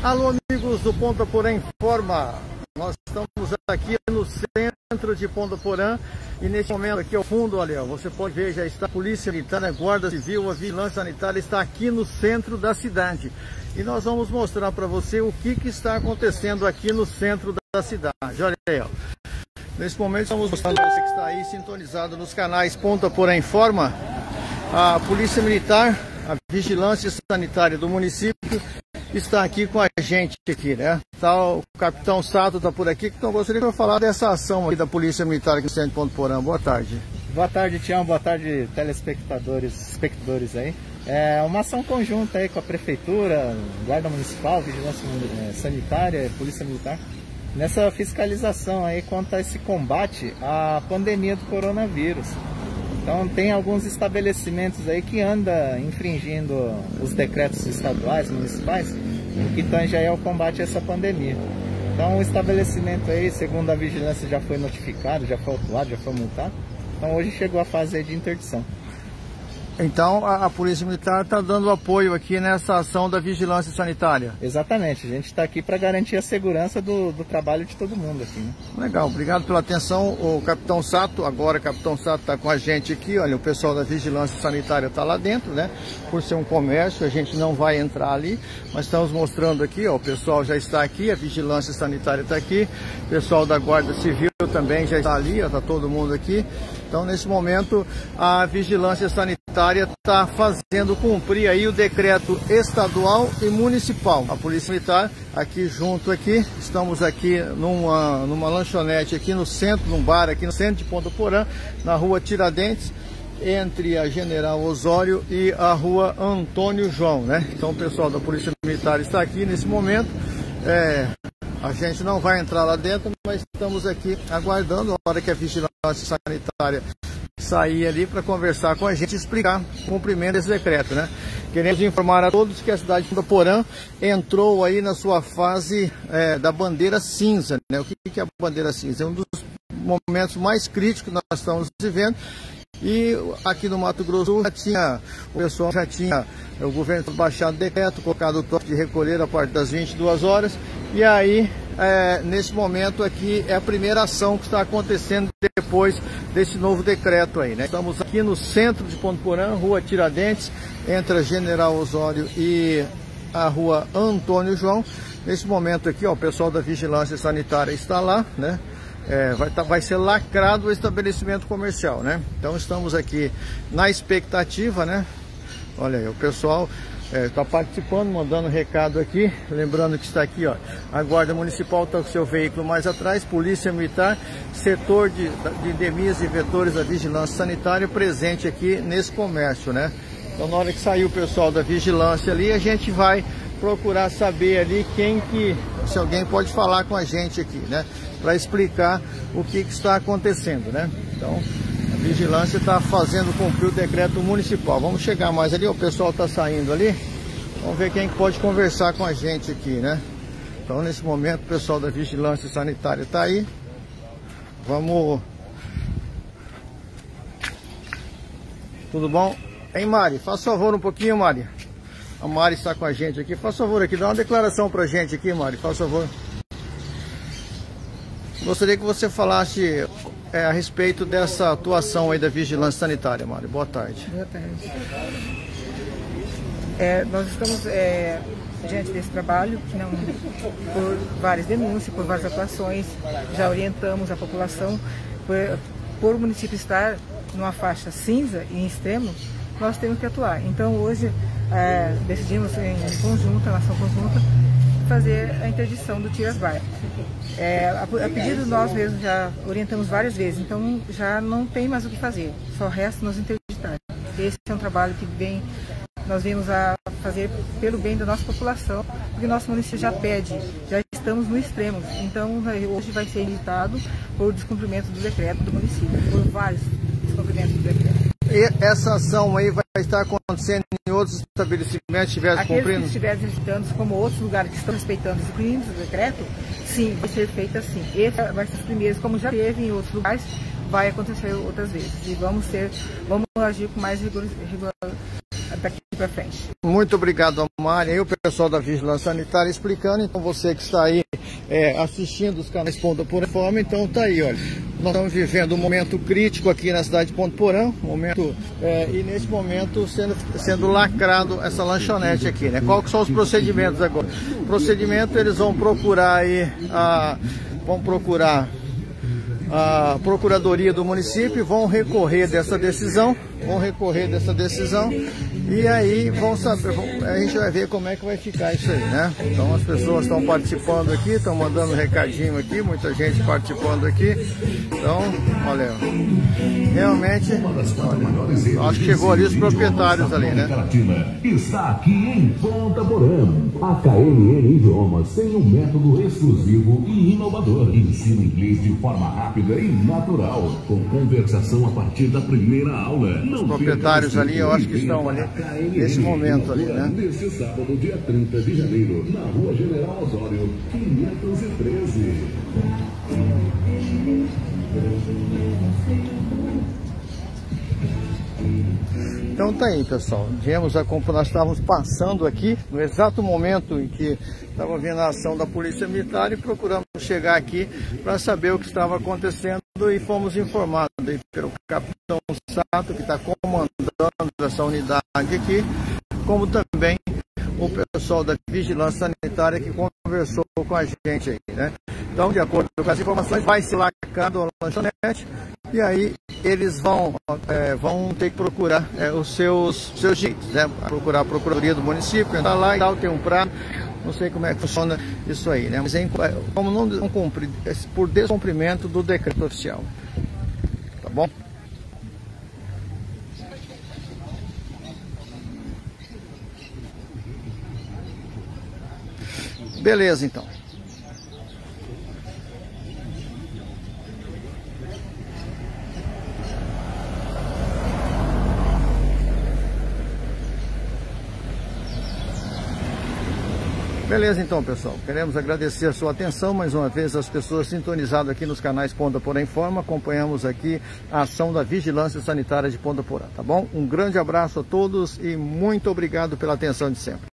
Alô, amigos do Ponta Porã Informa. Nós estamos aqui no centro de Ponta Porã e nesse momento aqui ao fundo, olha, você pode ver, já está a Polícia Militar, a Guarda Civil, a Vigilância Sanitária está aqui no centro da cidade. E nós vamos mostrar para você o que está acontecendo aqui no centro da cidade. Olha aí, ó. Nesse momento estamos mostrando para você que está aí sintonizado nos canais Ponta Porã Informa. A Polícia Militar, a Vigilância Sanitária do município está aqui com a gente aqui, né? Tá, o Capitão Sato está por aqui, então gostaria de falar dessa ação aqui da Polícia Militar aqui no centro de Ponta Porã. Boa tarde. Boa tarde, Tião. Boa tarde, espectadores aí. É uma ação conjunta aí com a Prefeitura, Guarda Municipal, Vigilância Sanitária, Polícia Militar, nessa fiscalização aí quanto a esse combate à pandemia do coronavírus. Então tem alguns estabelecimentos aí que andam infringindo os decretos estaduais, municipais, no que tange aí ao combate a essa pandemia. Então o estabelecimento aí, segundo a vigilância, já foi notificado, já foi autuado, já foi multado. Então hoje chegou a fase aí de interdição. Então a Polícia Militar está dando apoio aqui nessa ação da Vigilância Sanitária. Exatamente, a gente está aqui para garantir a segurança do trabalho de todo mundo aqui, né? Legal, obrigado pela atenção. O Capitão Sato, agora o Capitão Sato está com a gente aqui, olha, o pessoal da Vigilância Sanitária está lá dentro, né? Por ser um comércio, a gente não vai entrar ali, mas estamos mostrando aqui, ó, o pessoal já está aqui, a Vigilância Sanitária está aqui, o pessoal da Guarda Civil também já está ali, ó, está todo mundo aqui. Então, nesse momento, a Vigilância Sanitária está fazendo cumprir aí o decreto estadual e municipal. A Polícia Militar aqui junto aqui, estamos aqui numa lanchonete aqui no centro, num bar aqui no centro de Ponta Porã, na rua Tiradentes, entre a General Osório e a rua Antônio João, né? Então, o pessoal da Polícia Militar está aqui nesse momento. A gente não vai entrar lá dentro, mas estamos aqui aguardando a hora que a Vigilância Sanitária sair ali para conversar com a gente e explicar o cumprimento desse decreto, né? Queremos informar a todos que a cidade de Ponta Porã entrou aí na sua fase da bandeira cinza, né? O que é a bandeira cinza? É um dos momentos mais críticos que nós estamos vivendo. E aqui no Mato Grosso o pessoal já tinha o governo baixado o decreto, colocado o toque de recolher a partir das 22 horas. E aí, nesse momento aqui, é a primeira ação que está acontecendo depois desse novo decreto aí, né? Estamos aqui no centro de Ponta Porã, rua Tiradentes, entre a General Osório e a rua Antônio João. Nesse momento aqui, ó, o pessoal da Vigilância Sanitária está lá, né? Vai ser lacrado o estabelecimento comercial, né? Então estamos aqui na expectativa, né? Olha aí, o pessoal está participando, mandando recado aqui. Lembrando que está aqui, ó, a Guarda Municipal está com o seu veículo mais atrás, Polícia Militar, setor de endemias e vetores da Vigilância Sanitária presente aqui nesse comércio, né? Então na hora que sair o pessoal da Vigilância ali, a gente vai procurar saber ali se alguém pode falar com a gente aqui, né? Para explicar o que está acontecendo, né? Então, a Vigilância está fazendo cumprir o decreto municipal. Vamos chegar mais ali, o pessoal está saindo ali. Vamos ver quem pode conversar com a gente aqui, né? Então, nesse momento, o pessoal da Vigilância Sanitária está aí. Vamos... Tudo bom? Hein, Mari? Faça favor um pouquinho, Mari. A Mari está com a gente aqui. Faça favor aqui, dá uma declaração pra gente aqui, Mari. Faça favor. Gostaria que você falasse a respeito dessa atuação aí da Vigilância Sanitária, Mari. Boa tarde. Boa tarde. Nós estamos diante desse trabalho, que não, por várias denúncias, por várias atuações, já orientamos a população. Por o município estar numa faixa cinza e em extremo, nós temos que atuar. Então hoje decidimos em conjunta, na ação conjunta, fazer a interdição do Tiras Bar. A pedido nós mesmos já orientamos várias vezes, então já não tem mais o que fazer, só resta nos interditar. Esse é um trabalho que nós vimos a fazer pelo bem da nossa população, porque nosso município já pede, já estamos no extremo, então hoje vai ser editado por descumprimento do decreto do município, por vários descumprimentos do decreto. E essa ação aí vai estar acontecendo em outros estabelecimentos que estiverem cumprindo? Aqueles que estiverem visitando, como outros lugares que estão respeitando os crimes do decreto, sim, vai ser feito assim. Esse vai ser os primeiros, como já teve em outros lugares, vai acontecer outras vezes. E vamos agir com mais daqui para frente. Muito obrigado, Mari. E o pessoal da Vigilância Sanitária explicando. Então você que está aí assistindo os canais Ponta Porã Informa, então tá aí, olha. Nós estamos vivendo um momento crítico aqui na cidade de Ponta Porã, e nesse momento sendo lacrado essa lanchonete aqui, né? Qual que são os procedimentos agora? O procedimento, eles vão procurar aí a Procuradoria do município, vão recorrer dessa decisão, e aí a gente vai ver como é que vai ficar isso aí, né? Então as pessoas estão participando aqui, estão mandando um recadinho aqui, muita gente participando aqui. Então, olha, realmente, olha, acho que chegou ali os proprietários ali, né? Está aqui em Ponta Porã. A KNN Idiomas tem um método exclusivo e inovador. Ensina inglês de forma rápida e natural, com conversação a partir da primeira aula. Os proprietários ali, eu acho que estão ali nesse momento ali, né? Neste sábado, dia 30 de janeiro, na Rua General Osório, 513. Então tá aí, pessoal. Nós estávamos passando aqui no exato momento em que estava vendo a ação da Polícia Militar e procuramos chegar aqui para saber o que estava acontecendo, e fomos informados aí pelo Capitão Sato, que está comandando essa unidade aqui, como também o pessoal da Vigilância Sanitária que conversou com a gente aí, né? Então, de acordo com as informações, vai ser lacrado a lanchonete, e aí eles vão ter que procurar os seus direitos, né? Procurar a Procuradoria do município, entrar lá e tal, tem um prazo, não sei como é que funciona isso aí, né? Mas como não cumprir, por descumprimento do decreto oficial, tá bom? Beleza, então. Beleza, então, pessoal. Queremos agradecer a sua atenção mais uma vez, as pessoas sintonizadas aqui nos canais Ponta Porã Informa. Acompanhamos aqui a ação da Vigilância Sanitária de Ponta Porã, tá bom? Um grande abraço a todos e muito obrigado pela atenção de sempre.